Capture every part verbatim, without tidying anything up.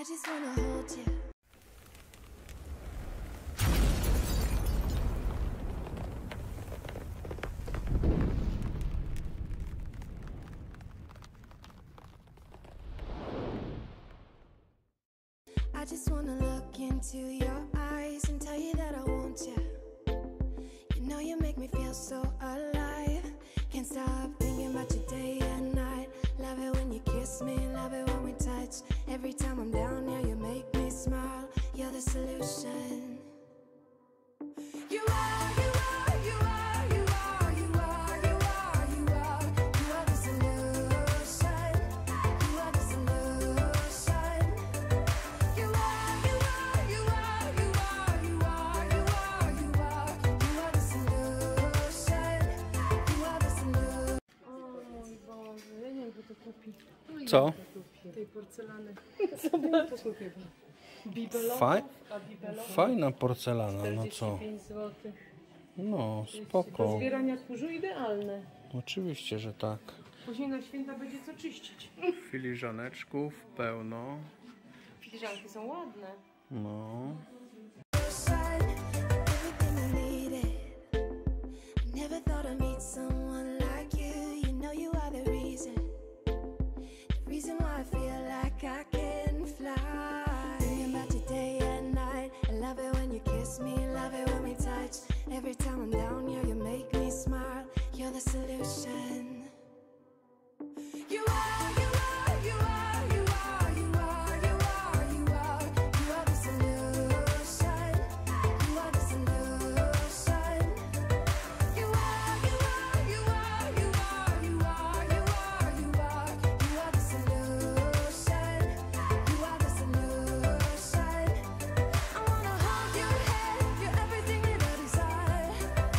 I just wanna hold you. I just wanna look into your eyes and tell you that I want you. You know you make me feel so alive. Can't stop thinking about you day and night. Love it when you kiss me, love it when we touch. Every time I'm down here, you make me smile. You're the solution. You are, you are, you are, you are, you are, you are, you are. You are the solution. You are the solution. You are, you are, you are, you are, you are, you are, you are. You are the solution. You are the solution. O mój Boże, ja nie wiem, jak to kupić. Co? Tej porcelany. Zobacz. Faj... A bibelowa? Fajna porcelana, no co? czterdzieści pięć złotych. No, Do spoko. zbierania kurzu idealne. Oczywiście, że tak. Później na święta będzie co czyścić. Filiżaneczków pełno. Filiżanki są ładne. No. Everything I needed. I never thought I'd meet someone like you. You know you are the reason. The reason why I feel like I can fly. Thinking about you day and night. I love it when you kiss me, love it when we touch. Every time I'm down here, you make me smile. You're the solution. You are, you are, you are, you are, you are, you are, you are. You are the solution. You are the solution. You are, you are, you are, you are, you are, you are, you are. You are the solution. You are the solution. I wanna hold your head. You're everything that I desire.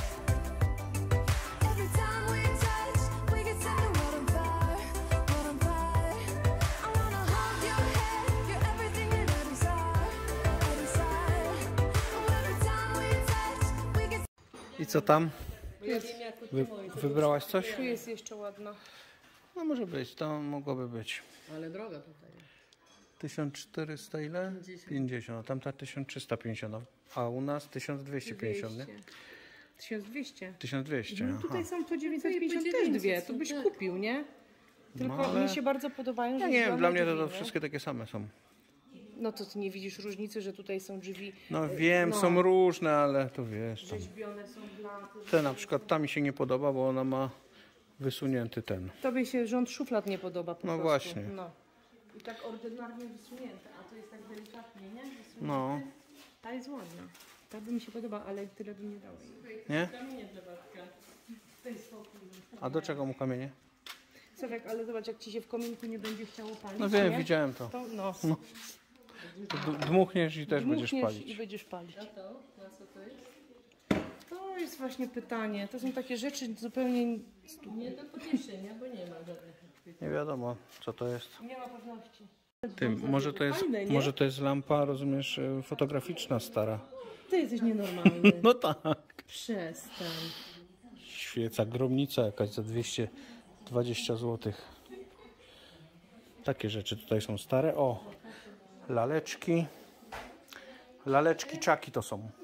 Every time we touch, we get set the world on fire, world on fire. I wanna hold your head. You're everything that I desire, I desire. Oh, every time we touch, we get. I co tam? Ja wiem, jak Wy... Wybrałaś coś? tu jest jeszcze ładna. No może być, to mogłoby być. Ale droga tutaj. tysiąc czterysta ile? pięćdziesiąt. A tamta tysiąc trzysta pięćdziesiąt. A u nas tysiąc dwieście pięćdziesiąt, nie? tysiąc dwieście. tysiąc dwieście, No aha. tutaj są po dziewięćset pięćdziesiąt też dwie, to byś kupił, nie? Tylko No, ale- mi się bardzo podobają, że Ja nie wiem, zielone dla mnie to, drzwi, to nie? wszystkie takie same są. No to ty nie widzisz różnicy, że tutaj są drzwi No wiem, no. są różne, ale to wiesz. Tam. rzeźbione są dla... Ten na przykład ta mi się nie podoba, bo ona ma wysunięty ten. Tobie się rząd szuflad nie podoba po No prostu. właśnie. No. I tak ordynarnie wysunięte, a to jest tak delikatnie, nie? Wysunięte. No. Ta jest ładna. Ta by mi się podoba, ale tyle bym nie dała jej. Nie? Kamienie dla Bartka. To jest spokój. A do czego mu kamienie? Sławek, ale zobacz, jak ci się w kominku nie będzie chciało palić. No wiem, nie? widziałem to. To no. No. To d- dmuchniesz i też będziesz Dmuchniesz palić. i będziesz palić. A to? Na co to jest? To jest właśnie pytanie. To są takie rzeczy zupełnie... Nie do podniesienia, bo nie ma żadnych. Nie wiadomo, co to jest. Nie ma pewności. Ty, może to jest, Fajne, nie? może to jest lampa, rozumiesz, y, fotograficzna stara. Ty jesteś nienormalny. No tak. Przestań. Świeca, gromnica jakaś za dwieście dwadzieścia złotych. Takie rzeczy tutaj są stare. O, laleczki. Laleczki czaki to są.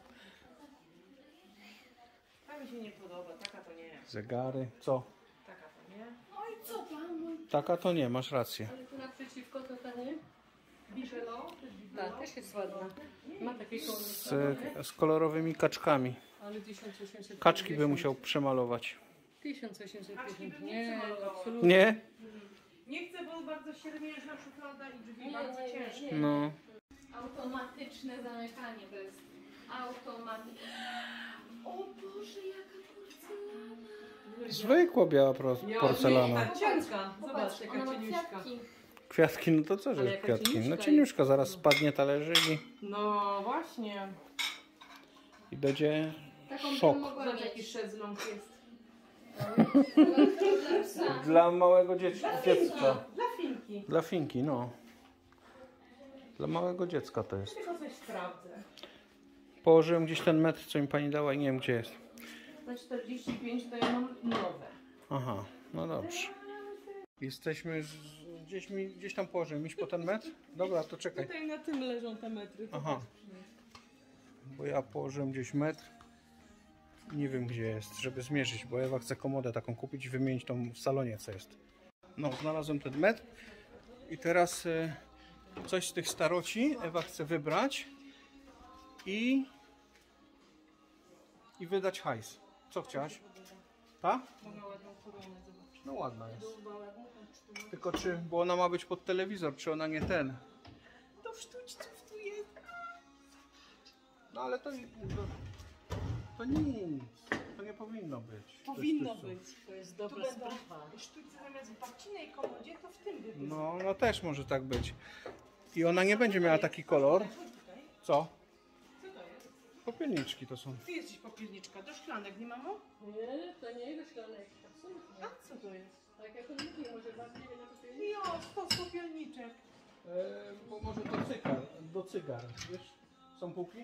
Ta mi się nie podoba, taka to nie. Zegary. Co? Taka to nie. Oj, co pan? Taka to nie, masz rację. Ale tu naprzeciwko to ta nie? Biszelo? Tak, też jest ładna. Ma takie koło. Z, z kolorowymi kaczkami. Ale tysiąc osiemset Kaczki by musiał przemalować. tysiąc osiemset pięćdziesiąt. Nie, absolutnie. Nie? Nie chcę, bo bardzo siermiężna szuflada i drzwi Nie, bardzo nie, nie, ciężkie. nie. No. Automatyczne zamykanie to jest. Automatyczne. O Boże, jaka porcelana. Zwykła biała pro- porcelana. Ta cienka. Zobacz, Zobacz, ona jaka ma cieniuszka. kwiatki. Kwiatki, no to co, że Ale jest jaka kwiatki? No cieniuszka cieniuszka, zaraz spadnie talerzyk i, No właśnie. i będzie Taką szok. bym mogła Zobacz, jaki mieć. szezlong jest. Dla psa. Dla małego dzieci, dziecka. Dla Finki. Dla Finki, no. Dla małego dziecka to jest. Tylko coś sprawdzę. Położyłem gdzieś ten metr, co mi pani dała i nie wiem, gdzie jest. Na czterdzieści pięć to ja mam nowe. Aha, no dobrze. Jesteśmy z Gdzieś, mi, gdzieś tam położyłem, iść po ten metr? Dobra, to czekaj. Tutaj na tym leżą te metry. Aha. Bo ja położyłem gdzieś metr. Nie wiem gdzie jest, żeby zmierzyć, bo Ewa chce komodę taką kupić i wymienić tą w salonie, co jest. No, znalazłem ten metr. I teraz y, coś z tych staroci Ewa chce wybrać i, i wydać hajs. Co chciałaś? Ta? No ładna jest. Tylko czy, bo ona ma być pod telewizor, czy ona nie ten? To w sztućców tu jest. No ale to, to, to nic. To nie powinno być. Powinno To jest być. To jest Tu dobra będą sprawa. sztućce zamiast w babcinej komodzie, to w tym by było. No, no też może tak być. I ona nie będzie miała taki kolor. Co? Co to jest? Popielniczki to są. Ty jesteś popielniczka. Do szklanek, nie mamo? Nie, to nie jest szklanek. Absolutnie. A co to jest? Tak jak on mówi, może bardziej na to Jo, stos popielniczek. E, bo może do cygar, do cygar, wiesz? Są półki?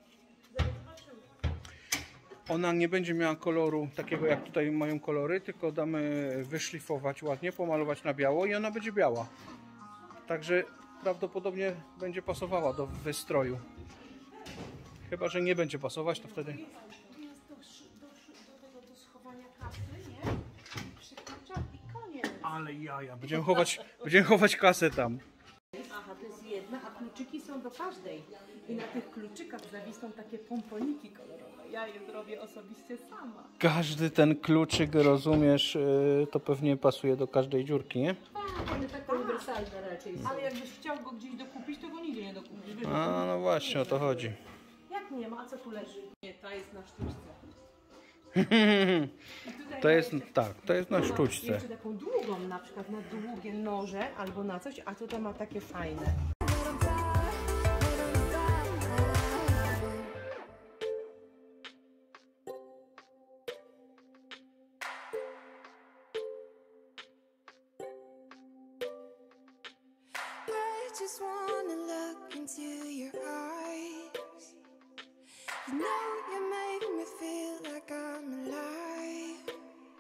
Ona nie będzie miała koloru takiego jak tutaj mają kolory, tylko damy wyszlifować ładnie, pomalować na biało i ona będzie biała. Także prawdopodobnie będzie pasowała do wystroju. Chyba że nie będzie pasować, to wtedy... Tu jest do, szy- do, szy- do tego do schowania kasy, nie? Przykluczam i koniec. Ale jaja, będziemy chować, będziemy chować kasę tam. Aha, to jest jedna, a kluczyki są do każdej. I na tych kluczykach zawisną takie pomponiki kolorowe. Ja je zrobię osobiście sama. Każdy ten kluczyk, rozumiesz, yy, to pewnie pasuje do każdej dziurki, nie? One tak uniwersalne raczej są. Ale jakbyś chciał go gdzieś dokupić, to go nigdzie nie dokupisz. Wiesz, A, no właśnie, o to chodzi. jak nie ma? A co tu leży? Nie, ta jest na sztuczce. I tutaj To ma jest, jeszcze- tak, to jest na ma sztuczce. Jeszcze taką długą, na przykład na długie noże albo na coś, a tutaj ma takie fajne. I just wanna look into your eyes. You know you make me feel like I'm alive.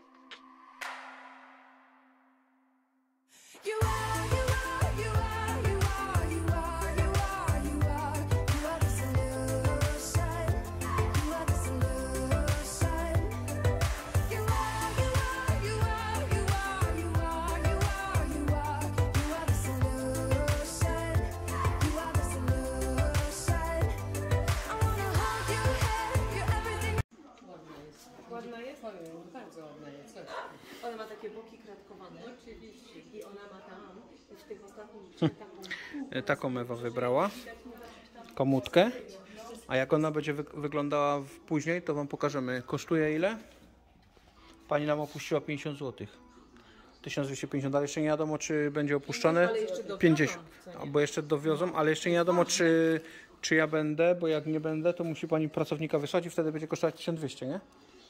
You are, you are, you are, you are, you are, you are, you are, you are the solution. You are the solution. You are, you are, you are, you are, you are, you are, you are, you are the solution. You are the solution. I wanna hold your hand, you're everything. Ładna jest. Ładna jest? Powiem, bardzo ładna jest. Coś. Ona ma takie boki kratkowane. Oczywiście. I ona ma tam w tych ostatnich drzwiach taką Taką Ewa wybrała. Komutkę. A jak ona będzie wy wyglądała w- później, to wam pokażemy. Kosztuje ile? Pani nam opuściła pięćdziesiąt złotych. tysiąc dwieście pięćdziesiąt, ale jeszcze nie wiadomo, czy będzie opuszczone. Ale jeszcze dowiozą, pięćdziesiąt. co nie? Albo jeszcze dowiozą, ale jeszcze nie wiadomo, czy, czy ja będę, bo jak nie będę, to musi pani pracownika wysłać i wtedy będzie kosztować tysiąc dwieście, nie?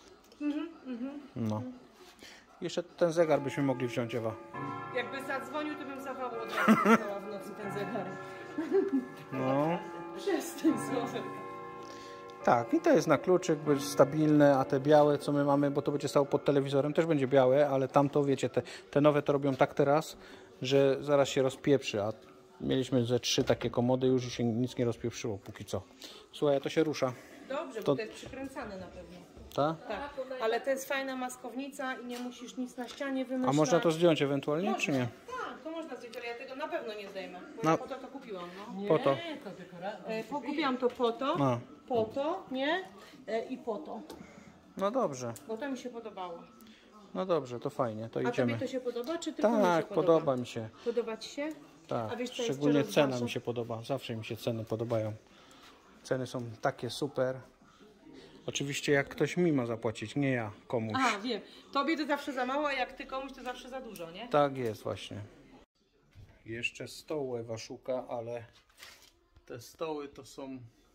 No. Jeszcze ten zegar byśmy mogli wziąć, Ewa. Jakby zadzwonił, to bym zawołał od razu dostała w nocy ten zegar. No. Przestań znowu. Tak, i to jest na kluczyk, będzie stabilne, a te białe, co my mamy, bo to będzie stało pod telewizorem, też będzie białe, ale tamto, wiecie, te, te nowe to robią tak teraz, że zaraz się rozpieprzy, a mieliśmy ze trzy takie komody już i się nic nie rozpieprzyło póki co. Słuchaj, a to się rusza, Dobrze, To- bo to jest przykręcane na pewno. tak? Tak, ale to jest fajna maskownica i nie musisz nic na ścianie wymyślać. A można to zdjąć ewentualnie, czy nie? Tak, to można zdjąć, ale ja tego na pewno nie zdejmę, bo No. ja po to to kupiłam, no. Po to. Nie, to tylko raz. E, po- kupiłam to po to, A. po to, nie? E, I po to, No dobrze, bo to mi się podobało. no dobrze, to fajnie, to A idziemy. tobie to się podoba, czy tylko mi się Tak, podoba? podoba mi się. Podoba ci się? Tak, A wiesz, co szczególnie jeszcze cena rozważam? mi się podoba. Zawsze mi się ceny podobają. Ceny są takie super. Oczywiście jak ktoś mi ma zapłacić, nie ja komuś. A, wiem. Tobie to zawsze za mało, a jak ty komuś to zawsze za dużo, nie? Tak jest właśnie. Jeszcze stołu Ewa szuka, ale te stoły to są...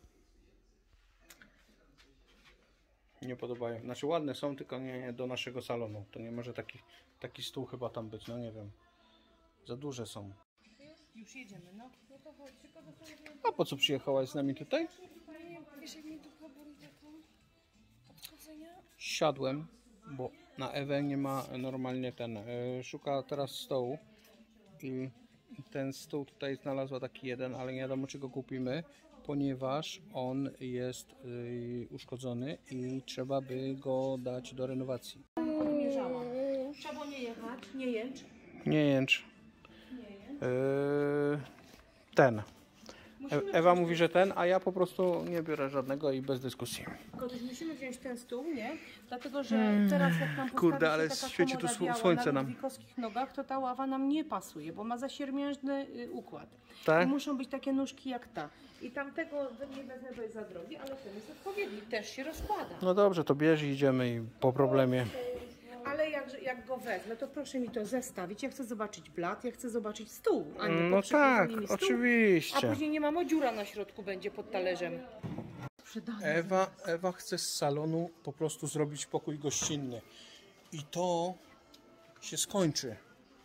Nie podobają. Znaczy ładne są, tylko nie, nie do naszego salonu. To nie może taki, taki stół chyba tam być, no nie wiem. Za duże są. Już jedziemy, no. No to chodź, tylko dosłownie A po co przyjechałaś z nami tutaj? fajnie, wiesz jak mi dupa boli taką odchodzenia? Siadłem, bo na Ewę nie ma normalnie ten, y, szuka teraz stołu, i ten stół tutaj znalazła taki jeden, ale nie wiadomo czy go kupimy, ponieważ on jest yy, uszkodzony i trzeba by go dać do renowacji. Odmierzałam. Trzeba było nie jechać, nie jęcz. Nie jęcz. Nie jęcz. Yy, ten. Musimy E- Ewa mówi, że ten, a ja po prostu nie biorę żadnego i bez dyskusji. Kogoś musimy wziąć ten stół, nie? Dlatego, że teraz jak nam postawi Kurde, się ale taka świeci tu komoda sło- biała słońce na nam. ludwikowskich nogach, to ta ława nam nie pasuje, bo ma zasiermiężny y, układ. Tak? I muszą być takie nóżki jak ta. I tamtego nie wezmę, bo jest za drogi, ale ten jest odpowiedni, też się rozkłada. No dobrze, to bierz i idziemy i po problemie. Ale jak, jak go wezmę, to proszę mi to zestawić. Ja chcę zobaczyć blat, ja chcę zobaczyć stół, a nie No pod tak, przykrywanymi stół. A oczywiście. później nie mam, o dziura na środku będzie pod talerzem. Ewa, Ewa chce z salonu po prostu zrobić pokój gościnny. I to się skończy.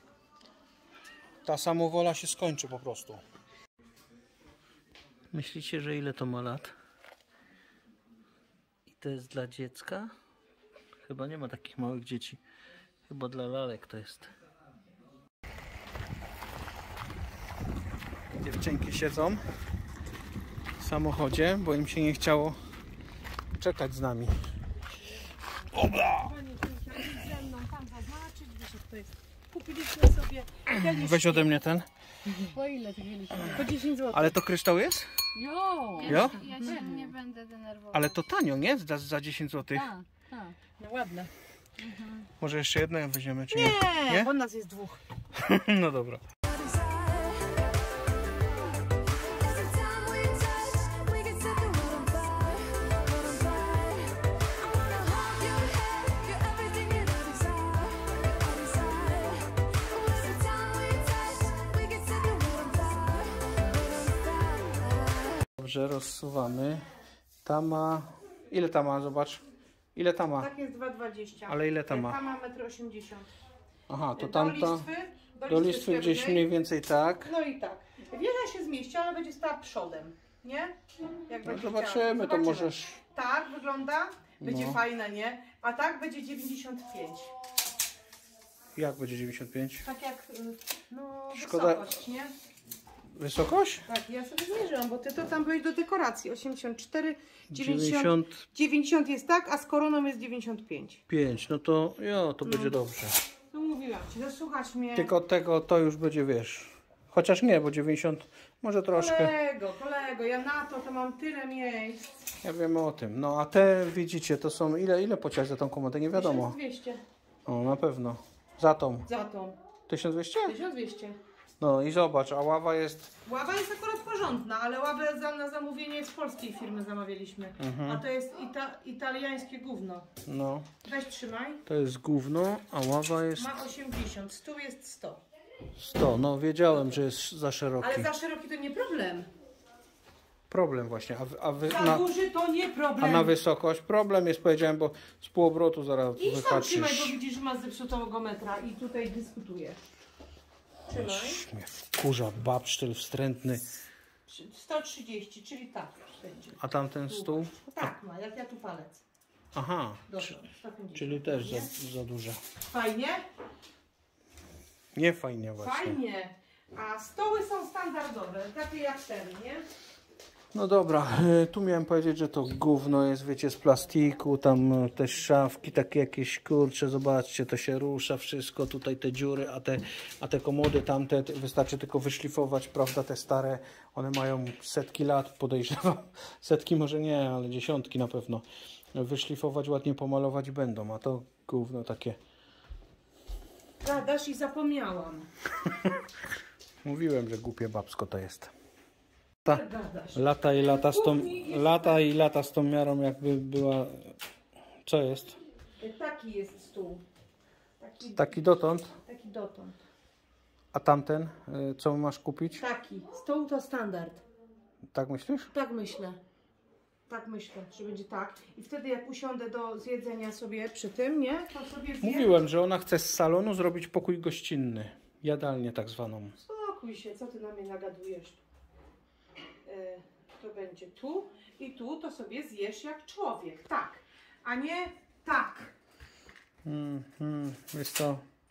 Ta samowola się skończy po prostu. Myślicie, że ile to ma lat? I to jest dla dziecka? Chyba nie ma takich małych dzieci. Chyba dla lalek to jest. Dziewczynki siedzą w samochodzie, bo im się nie chciało czekać z nami. Dobra! Ze mną tam zaznaczyć, wiesz jak to jest. Kupiliśmy sobie Weź ode mnie ten. Po ile ty mieliśmy? po dziesięć złotych. Ale to kryształ jest? Jo! Jo? Ja się nie będę denerwować. Ale to tanio, nie? Za, za dziesięć złotych. Tak, tak. No ładne. Może jeszcze jedno weźmiemy, czy nie? Nie, Nie? bo nas jest dwóch. No dobra. Dobrze, rozsuwamy. Ta ma... Ile ta ma? Zobacz. Ile ta ma? Tak jest dwa dwadzieścia. Ale ile ta ma? Ta ma metr osiemdziesiąt. Aha, to Do tamta... listwy, do Do listwy listwy gdzieś wstępnej. mniej więcej tak. No i tak. Wieża się zmieści, ale będzie stała przodem. Nie? Jak No będzie zobaczymy, chciała. to możesz... Tak wygląda. Będzie No. fajna, nie? A tak będzie dziewięćdziesiąt pięć. Jak będzie dziewięćdziesiąt pięć? Tak jak, y, no, Szkoda- wysokość, nie? Wysokość? Tak, ja sobie zmierzyłam, bo ty to tam byłeś do dekoracji. osiemdziesiąt cztery, dziewięćdziesiąt, dziewięćdziesiąt dziewięćdziesiąt jest tak, a z koroną jest dziewięćdziesiąt pięć. pięć. No to jo, to będzie dobrze. No mówiłam ci, no słuchać mnie. Tylko od tego to już będzie, wiesz... Chociaż nie, bo dziewięćdziesiąt może troszkę. Kolego, kolego, ja na to to mam tyle miejsc. Ja wiem o tym. No a te widzicie, to są ile ile płaciłaś za tą komodę? Nie wiadomo. tysiąc dwieście O, na pewno. Za tą. za tą. tysiąc dwieście? tysiąc dwieście. No i zobacz, a ława jest... Ława jest akurat porządna, ale ławę za, na zamówienie z polskiej firmy zamawialiśmy. Mhm. A to jest ita, italiańskie gówno. No, Weź trzymaj. to jest gówno, a ława jest Ma osiemdziesiąt, stół jest sto. sto. No wiedziałem, że jest za szeroki. Ale za szeroki to nie problem. Problem właśnie. A, wy- a, wy, Za na, duży to nie a problem. na wysokość? Problem jest, powiedziałem, bo z półobrotu zaraz Idź tam trzymaj, bo wypatrzysz. widzisz, że masz zepsutego metra i tutaj dyskutujesz. Trzymaj. Mnie wkurza babsztyl wstrętny. sto trzydzieści, czyli tak będzie. A tamten stół? Tak ma, jak ja tu palec. Aha, Dobra, czy- sto pięćdziesiąt. czyli też za, Nie? za duże. Fajnie? Nie fajnie właśnie. Fajnie. A stoły są standardowe, takie jak ten, nie? No dobra, e, tu miałem powiedzieć, że to gówno jest, wiecie, z plastiku, tam e, te szafki takie jakieś, kurcze, zobaczcie, to się rusza wszystko, tutaj te dziury, a te, a te komody tamte t- wystarczy tylko wyszlifować, prawda, te stare, one mają setki lat, podejrzewam, setki może nie, ale dziesiątki na pewno, wyszlifować, ładnie pomalować będą, a to gówno takie, Gadasz i zapomniałam. mówiłem, że głupie babsko to jest. Ta. Gadasz. Lata i lata z tą, lata i lata z tą miarą jakby była, co jest? Taki jest stół. Taki, Taki dotąd, taki dotąd. a tamten, y, co masz kupić? Taki. Stół to standard. Tak myślisz? Tak myślę. Tak myślę, że będzie tak. I wtedy jak usiądę do zjedzenia sobie przy tym, nie? To sobie zjem. Mówiłem, że ona chce z salonu zrobić pokój gościnny, jadalnię tak zwaną. Spokój się, co ty na mnie nagadujesz? E, to będzie tu i tu, to sobie zjesz jak człowiek. Tak, a nie tak. Mm, mm, wiesz co, Co?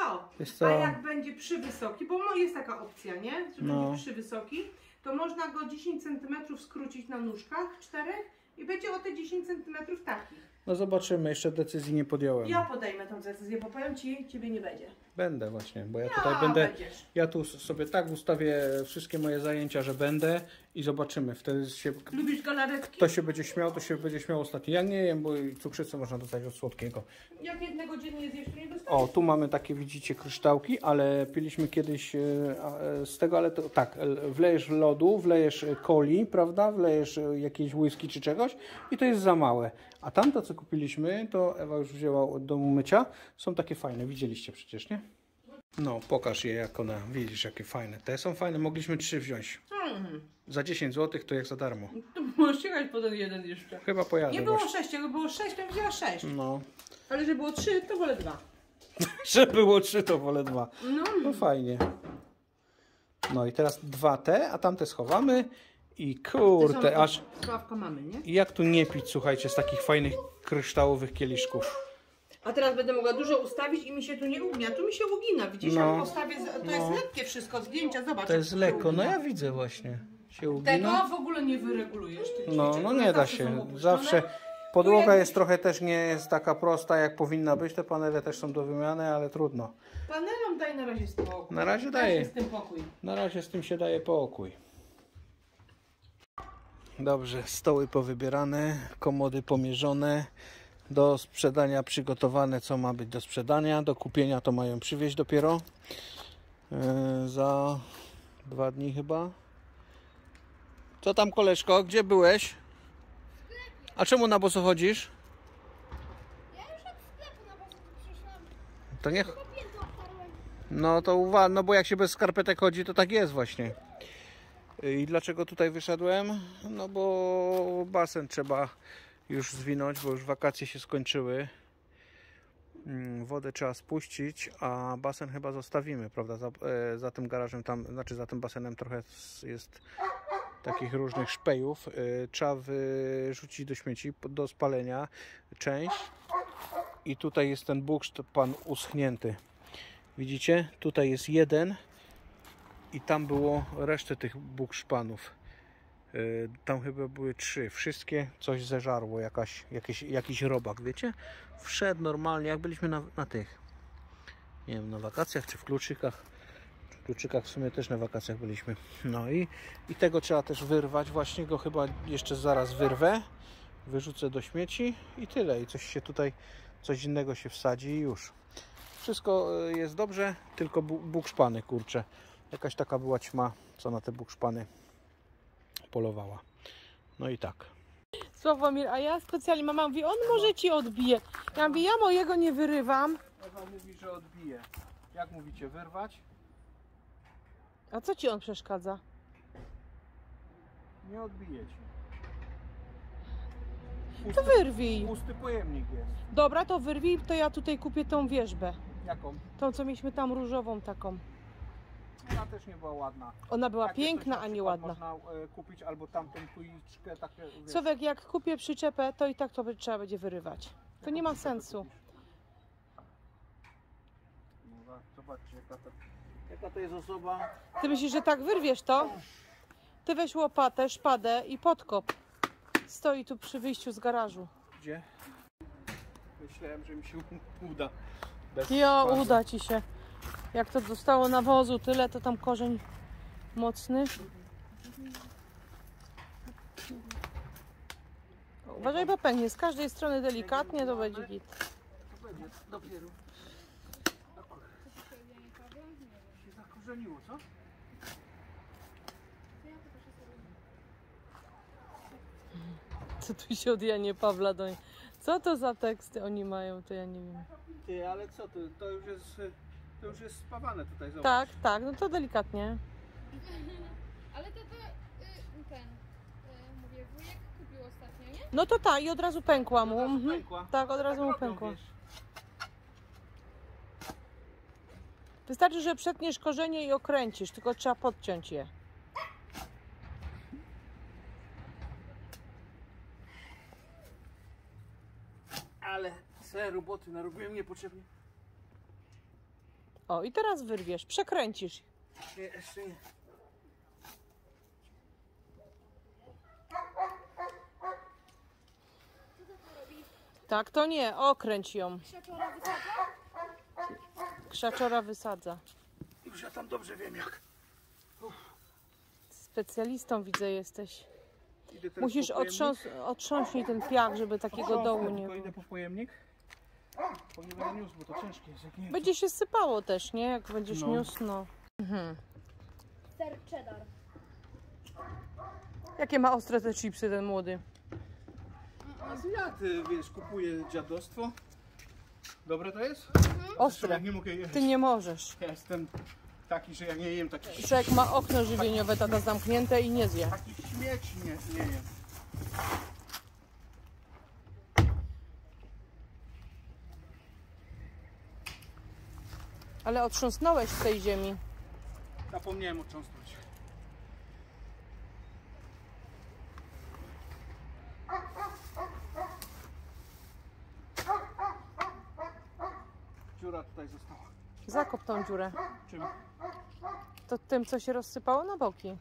co? Wiesz co? A jak będzie przywysoki, bo no jest taka opcja, nie? Że No. będzie przywysoki, to można go dziesięć centymetrów skrócić na nóżkach czterech i będzie o te dziesięć centymetrów takich. No zobaczymy, jeszcze decyzji nie podjąłem. Ja podejmę tą decyzję, bo powiem ci, ciebie nie będzie. Będę właśnie, bo ja Ja tutaj będę, będziesz. ja tu sobie tak ustawię wszystkie moje zajęcia, że będę i zobaczymy. Wtedy się, Lubisz galaretki? kto się będzie śmiał, to się będzie śmiał ostatnio. Ja nie jem, bo cukrzycę można dostać od słodkiego. Jak jednego dziennie zjesz, to nie dostaniesz. O, tu mamy takie, widzicie, kryształki, ale piliśmy kiedyś e, e, z tego, ale to tak, e, wlejesz lodu, wlejesz e, coli, prawda, wlejesz e, jakieś whisky czy czegoś i to jest za małe. A tamto, co kupiliśmy, to Ewa już wzięła od domu mycia, są takie fajne, widzieliście przecież, nie? No, pokaż je, jak one, widzisz, jakie fajne. Te są fajne, mogliśmy trzy wziąć. Mhm. Za dziesięć złotych to jak za darmo. To możesz jechać po ten jeden jeszcze. Chyba pojadę Nie było właśnie. sześć, jakby było sześć, to bym wzięła sześć. No, Ale że było trzy, to wolę dwa. że było trzy, to wolę dwa. No. No fajnie. No i teraz dwa te, a tamte schowamy i kurde, aż Sławka mamy, nie? i jak tu nie pić, słuchajcie, z takich fajnych kryształowych kieliszków. A teraz będę mogła dużo ustawić i mi się tu nie ugnia. Tu mi się ugina, widzisz? No. Jak postawię, z- to No. jest lekkie wszystko, zdjęcia, zobacz. To jak jest się lekko, no ugina. ja widzę właśnie. Się Tego ugina. w ogóle nie wyregulujesz. Ty No, ćwiczysz, no one nie da zawsze są się. opuszczone. Zawsze podłoga jest trochę też nie jest taka prosta, jak powinna być. Te panele też są do wymiany, ale trudno. Panelom daj na razie spokój. Na razie Daj daję. się z tym pokój. Na razie z tym się daje pokój. Dobrze, stoły powybierane, komody pomierzone, do sprzedania przygotowane, co ma być do sprzedania, do kupienia to mają przywieźć dopiero yy, za dwa dni chyba. Co tam, koleżko, gdzie byłeś? A czemu na boso chodzisz? Ja już od sklepu na was przyszłam. To nie... Piętno otwarłem. No to uwaga, no bo jak się bez skarpetek chodzi, to tak jest właśnie. I dlaczego tutaj wyszedłem? No bo basen trzeba już zwinąć, bo już wakacje się skończyły. Mm, Wodę trzeba spuścić, a basen chyba zostawimy, prawda? Za, e, za tym garażem tam, znaczy za tym basenem trochę s- jest takich różnych szpejów. E, trzeba wyrzucić do śmieci, po- do spalenia część. I tutaj jest ten bukszt pan uschnięty. Widzicie? Tutaj jest jeden i tam było resztę tych bukszpanów. Yy, tam chyba były trzy. Wszystkie coś zeżarło, jakaś, jakiś, jakiś robak, wiecie? Wszedł normalnie, jak byliśmy na, na tych, nie wiem, na wakacjach czy w Kluczykach. W Kluczykach w sumie też na wakacjach byliśmy. No i, i tego trzeba też wyrwać. Właśnie go chyba jeszcze zaraz wyrwę. Wyrzucę do śmieci i tyle. I coś się tutaj, coś innego się wsadzi i już. Wszystko jest dobrze, tylko bu- bukszpany, kurczę. Jakaś taka była ćma, co na te bukszpany polowała. No i tak. Sławomir, a ja specjalnie, mama mówi, on może ci odbije. Ja mówię, ja mojego nie wyrywam. Ewa mówi, że odbije. Jak mówicie, wyrwać? A co ci on przeszkadza? Nie odbije ci. To wyrwij. Pusty pojemnik jest. Dobra, to wyrwij, to ja tutaj kupię tą wierzbę. Jaką? Tą, co mieliśmy tam różową taką. Ona też nie była ładna. Ona była Takie piękna, coś na a nie przykład ładna. Można e, kupić albo tamtą tuiczkę, takie, wiesz, Sławek, jak kupię przyczepę, to i tak to by- trzeba będzie wyrywać. To nie ma sensu. No, za- zobaczcie, jaka to, jaka to jest osoba. Ty myślisz, że tak wyrwiesz to? Ty weź łopatę, szpadę i podkop. Stoi tu przy wyjściu z garażu. Gdzie? Myślałem, że mi się uda. Bez Jo, szpady. uda ci się. Jak to zostało nawozu tyle, to tam korzeń mocny. Uważaj, bo pęknie. Z każdej strony delikatnie, to będzie git. To będzie dopiero. Się zakorzeniło, co? Co tu się od Janie Pawła do... Co to za teksty oni mają, to ja nie wiem. Ty, ale co ty? To już jest, to już jest spawane tutaj, zobacz. Tak, tak, no to delikatnie. Ale to, to y, ten, y, mówię, wujek kupił ostatnio, nie? No to tak, i od razu pękła mu. Od razu Mhm. pękła. Tak, od razu mu robią, pękła. wiesz. Wystarczy, że przetniesz korzenie i okręcisz, tylko trzeba podciąć je. Ale sobie roboty narobiłem niepotrzebnie. O, i teraz wyrwiesz, przekręcisz. Jeszcze nie. Tak, to nie, okręć ją. Krzaczora wysadza? Krzaczora wysadza. Już ja tam dobrze wiem jak. Specjalistą widzę jesteś. Idę teraz Musisz po pojemnik. otrząs otrząśnij ten piach, żeby takiego Otrząsnę, dołu nie tylko było. idę po pojemnik. Bo nie będę niósł, bo to ciężkie jest. Jak nie Będzie się sypało też, nie? Jak będziesz No. niósł, no. Mhm. Ser cheddar. Jakie ma ostre te chipsy ten młody? Azjaty, wiesz, kupuje dziadostwo. Dobre to jest? Ostre. Ja nie mogę jeść. Ty nie możesz. Ja jestem taki, że ja nie jem takich, Człowiek ma okno żywieniowe tata zamknięte i nie zje. takich śmieci, nie, nie jem. Ale otrząsnąłeś z tej ziemi. Zapomniałem otrząsnąć. Dziura tutaj została. Zakop tą dziurę. Czym? To tym, co się rozsypało na boki.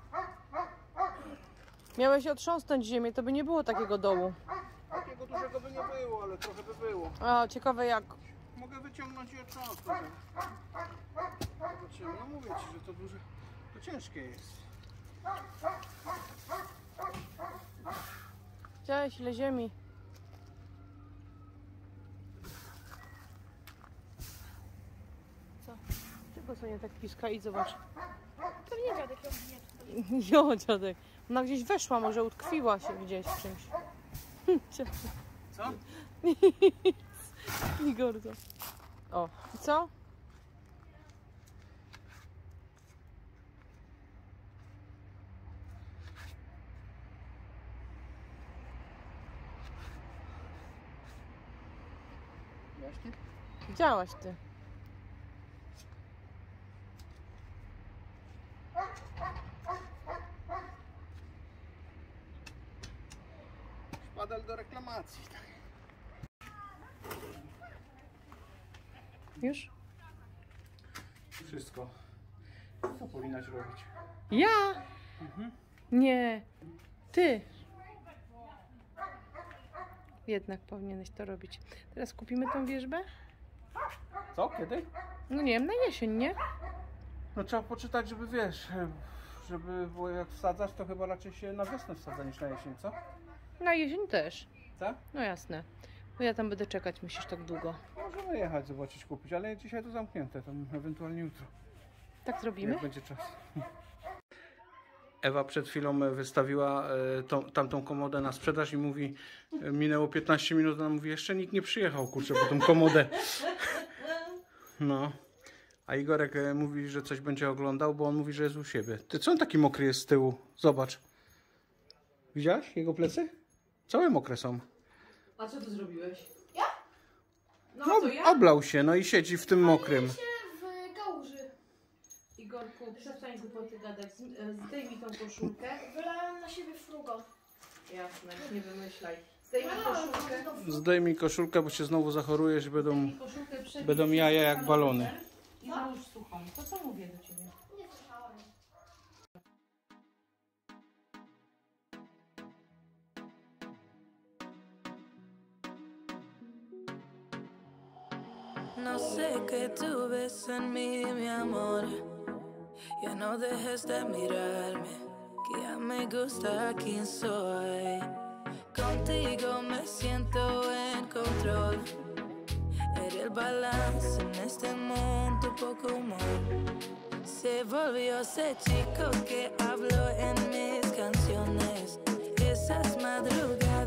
Miałeś otrząsnąć ziemię, to by nie było takiego dołu. Takiego dużego by nie było, ale trochę by było. A, ciekawe jak. Mogę wyciągnąć i otrząsnąć. Zobaczymy. No mówię ci, że to duże, to ciężkie jest. Widziałeś ile ziemi? Co? Czego sobie nie tak piska? Idź zobacz. Pewnie dziadek ją bije. Jo, dziadek. Ona gdzieś weszła, może utkwiła się gdzieś w czymś. Dziadek. Co? Igor, to. O, i co? Jaśnie? Widziałaś ty. Szpadel do reklamacji. Już? Wszystko. Co powinnaś robić? Ja? Mhm. Nie. Ty. Jednak powinieneś to robić. Teraz kupimy tą wierzbę? Co? Kiedy? No nie wiem, na jesień, nie? No trzeba poczytać, żeby wiesz, żeby, bo jak wsadzasz, to chyba raczej się na wiosnę wsadza niż na jesień, co? Na jesień też. Tak? No jasne. Bo ja tam będę czekać, myślisz, tak długo. Możemy jechać, zobaczyć, kupić, ale dzisiaj to zamknięte, to ewentualnie jutro, Tak zrobimy? jak będzie czas. Ewa przed chwilą wystawiła e, tą, tamtą komodę na sprzedaż i mówi, e, minęło piętnaście minut, ona mówi, jeszcze nikt nie przyjechał, kurczę, po tą komodę. No. A Igorek e, mówi, że coś będzie oglądał, bo on mówi, że jest u siebie. Ty, co on taki mokry jest z tyłu? Zobacz. Widziałaś jego plecy? Całe mokre są. A co ty zrobiłeś? Ja? No, No, to ja? oblał się, no i siedzi w tym mokrym. się w kałuży. Igorku, przestań głupoty gadać. Zdejmij tą koszulkę. Wylałem na siebie frugo. Jasne, nie wymyślaj. Zdejmij koszulkę. Zdejmij koszulkę, bo się znowu zachorujesz i będą... Zdejmij koszulkę, przebij Będą się jaja z jak kamerą balony. I załóż suchą. To co mówię do ciebie? Nie słyszałem. No sé qué tú ves en mí, mi amor. Ya no dejes de mirarme, que ya me gusta quién soy. Contigo me siento en control. Eres el balance en este mundo, poco humor. Se volvió ese chico que habló en mis canciones. Esas madrugadas